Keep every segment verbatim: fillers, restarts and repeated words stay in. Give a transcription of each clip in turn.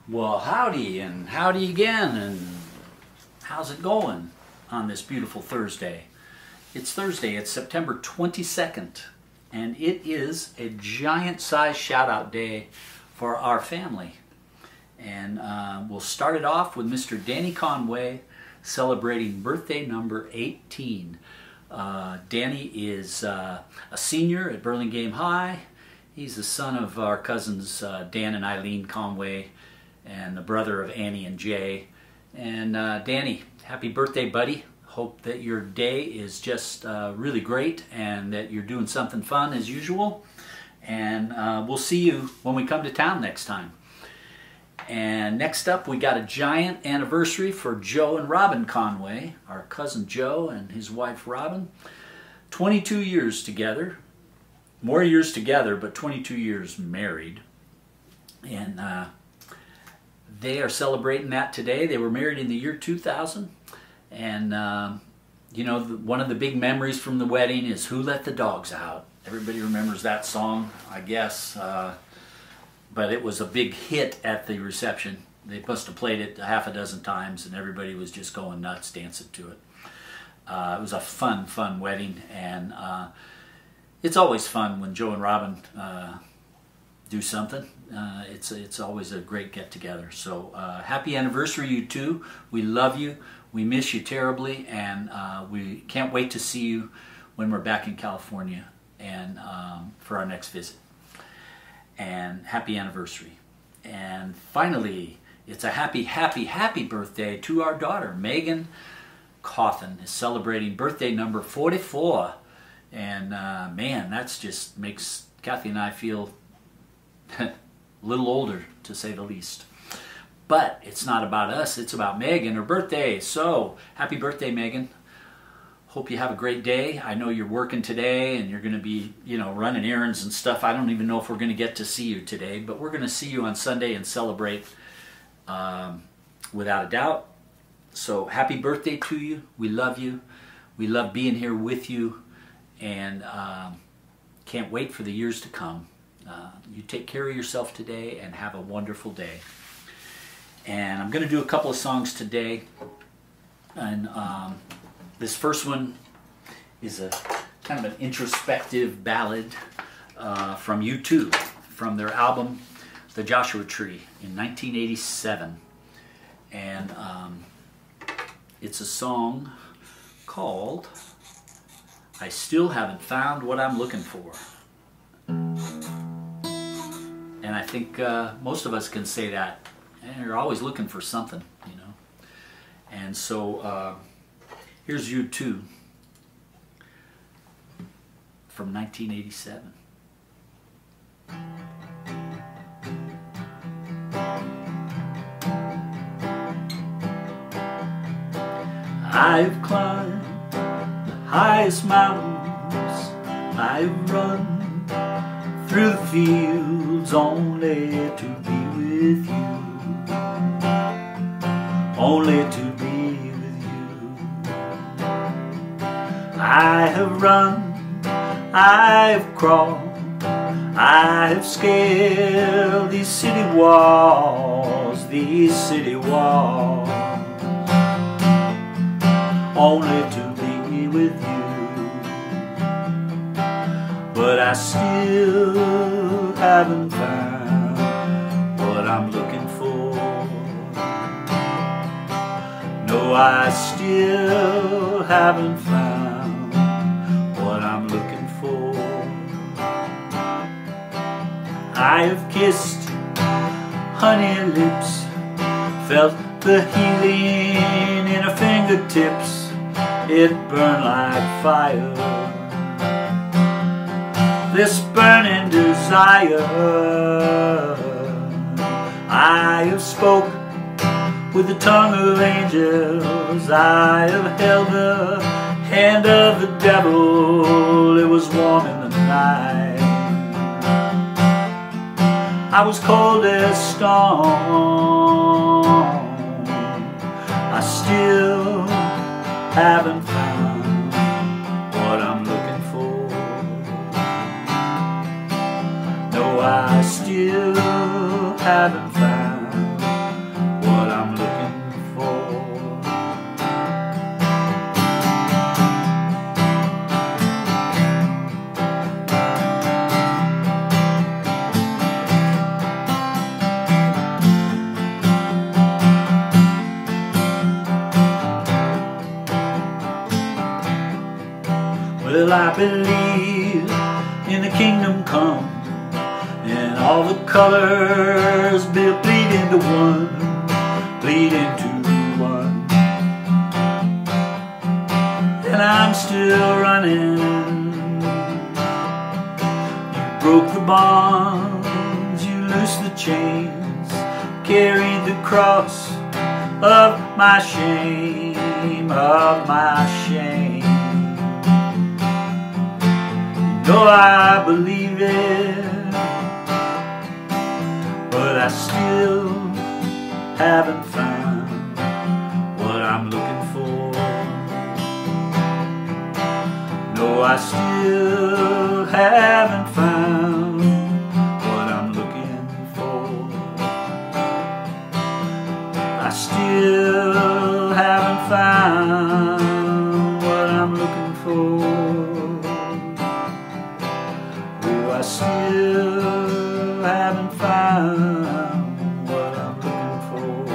Well, howdy and howdy again, and how's it going on this beautiful Thursday? It's Thursday, it's September twenty-second, and it is a giant-sized shout-out day for our family. And uh, we'll start it off with Mister Danny Conway celebrating birthday number eighteen. Uh, Danny is uh, a senior at Burlingame High. He's the son of our cousins uh, Dan and Eileen Conway, and the brother of Annie and Jay. And uh, Danny, happy birthday, buddy. Hope that your day is just uh, really great and that you're doing something fun as usual. And uh, we'll see you when we come to town next time. And next up, we got a giant anniversary for Joe and Robin Conway, our cousin Joe and his wife Robin. twenty-two years together. More years together, but twenty-two years married. And uh, they are celebrating that today. They were married in the year two thousand. And, uh, you know, the, one of the big memories from the wedding is Who Let the Dogs Out? Everybody remembers that song, I guess. Uh, but it was a big hit at the reception. They must have played it a half a dozen times, and everybody was just going nuts dancing to it. Uh, it was a fun, fun wedding. And uh, it's always fun when Joe and Robin uh, do something. Uh, it's it's always a great get-together. So uh, happy anniversary, you two. We love you. We miss you terribly, and uh, we can't wait to see you when we're back in California and um, for our next visit. And happy anniversary. And finally, it's a happy, happy, happy birthday to our daughter, Megan Cawthon, is celebrating birthday number forty-four. And uh, man, that's just makes Kathy and I feel a little older, to say the least. But it's not about us, it's about Megan, her birthday. So, happy birthday, Megan. Hope you have a great day. I know you're working today and you're going to be, you know, running errands and stuff. I don't even know if we're going to get to see you today, but we're going to see you on Sunday and celebrate um, without a doubt. So, happy birthday to you. We love you. We love being here with you. And um, can't wait for the years to come. Uh, you take care of yourself today and have a wonderful day. And I'm going to do a couple of songs today. And um, this first one is a kind of an introspective ballad uh, from U two, from their album The Joshua Tree in nineteen eighty-seven. And um, it's a song called I Still Haven't Found What I'm Looking For. And I think uh, most of us can say that. And you're always looking for something, you know. And so uh, here's U two from nineteen eighty-seven. I've climbed the highest mountains, I've run through the fields only to be with you, only to be with you. I have run, I have crawled, I have scaled these city walls, these city walls, only to be with you. But I still haven't found what I'm looking for. No, I still haven't found what I'm looking for. I have kissed honey lips, felt the healing in her fingertips. It burned like fire, this burning desire. I have spoke with the tongue of angels, I have held the hand of the devil. It was warm in the night, I was cold as stone. I still haven't found what I'm looking for. No, I still haven't found I believe in the kingdom come, and all the colors will bleed into one, bleed into one. And I'm still running. You broke the bonds, you loosed the chains, carried the cross of my shame, of my shame. You know I believe it, but I still haven't found what I'm looking for. No, I still haven't found what I'm looking for. I still haven't found what I'm looking for. Oh, I still haven't found what I'm looking for.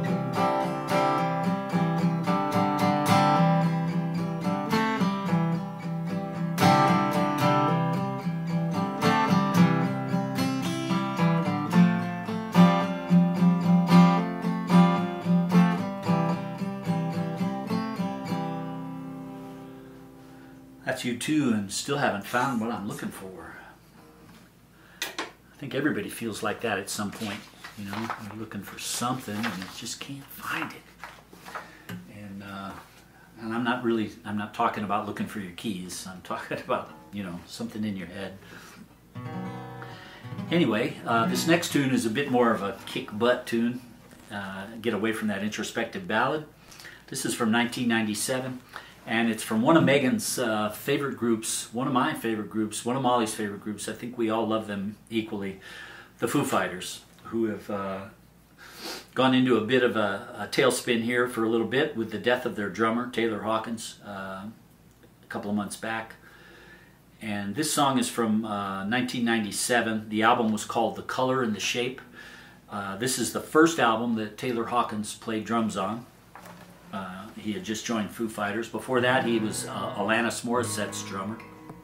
That's U two, and still haven't found what I'm looking for. I think everybody feels like that at some point. You know, you're looking for something and you just can't find it. And uh, and I'm not really, I'm not talking about looking for your keys. I'm talking about, you know, something in your head. Anyway, uh, this next tune is a bit more of a kick butt tune. Uh, get away from that introspective ballad. This is from nineteen ninety-seven. And it's from one of Megan's uh, favorite groups, one of my favorite groups, one of Molly's favorite groups. I think we all love them equally. The Foo Fighters, who have uh, gone into a bit of a, a tailspin here for a little bit with the death of their drummer, Taylor Hawkins, uh, a couple of months back. And this song is from uh, nineteen ninety-seven. The album was called The Color and the Shape. Uh, this is the first album that Taylor Hawkins played drums on. Uh, he had just joined Foo Fighters. Before that, he was uh, Alanis Morissette's drummer.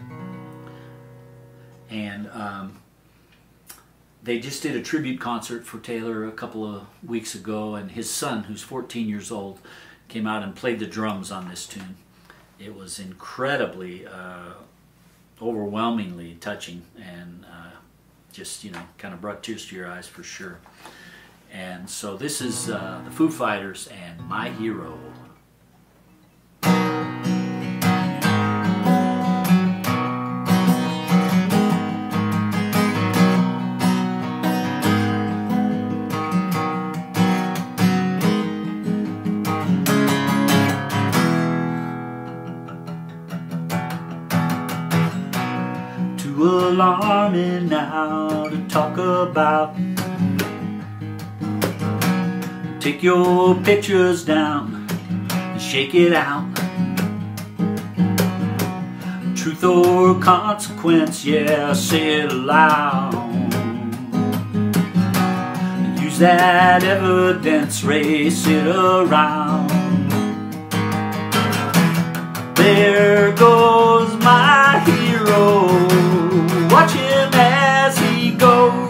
And um, they just did a tribute concert for Taylor a couple of weeks ago, and his son, who's fourteen years old, came out and played the drums on this tune. It was incredibly, uh, overwhelmingly touching, and uh, just, you know, kind of brought tears to your eyes for sure. And so this is uh, the Foo Fighters and My Hero. Too alarming now to talk about. Take your pictures down and shake it out. Truth or consequence, yeah, say it aloud. Use that evidence, race it around. There goes my hero, watch him as he goes.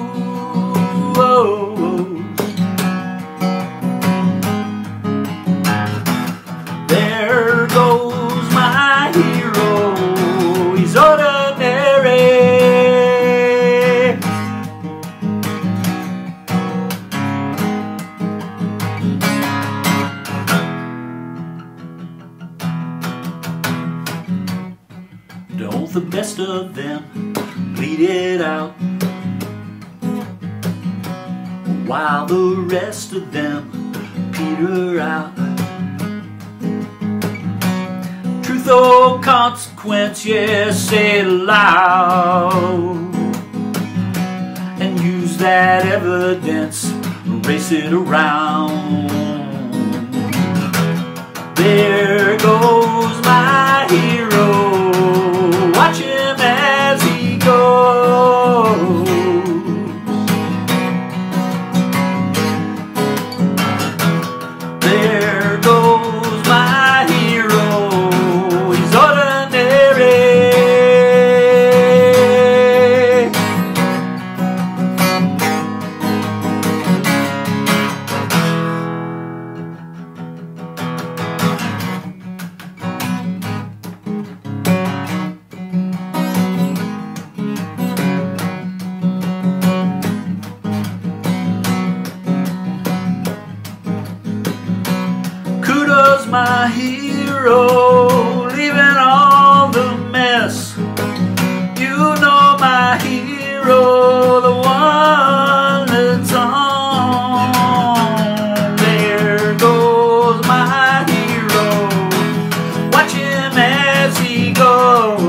There goes my hero, he's ordinary. Don't the best of them bleed it out, while the rest of them peter out. Truth or consequence, yes, say it aloud. And use that evidence, race it around. There goes my hero, watch him as he goes. There goes my hero, he's ordinary. hero, leaving all the mess. You know my hero, the one that's on. There goes my hero, watch him as he goes.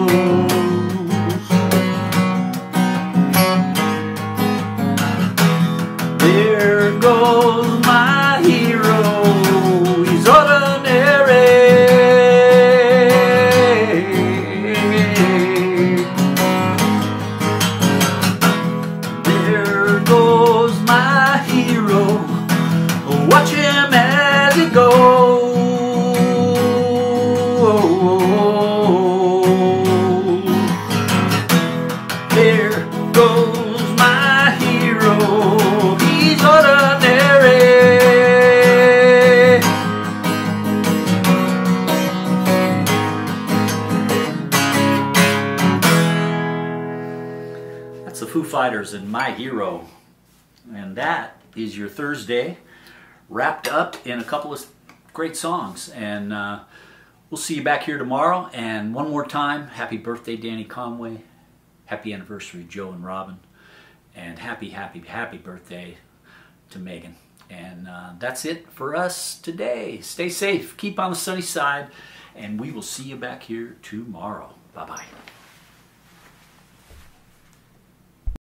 There goes my hero, he's ordinary. There goes my hero, watch him as he goes. There goes my hero, he's ordinary. That's the Foo Fighters and My Hero. And that is your Thursday, wrapped up in a couple of great songs. And uh, we'll see you back here tomorrow. And one more time, happy birthday, Danny Conway. Happy anniversary, Joe and Robin. And happy, happy, happy birthday to Megan. And uh, that's it for us today. Stay safe, keep on the sunny side, and we will see you back here tomorrow. Bye-bye.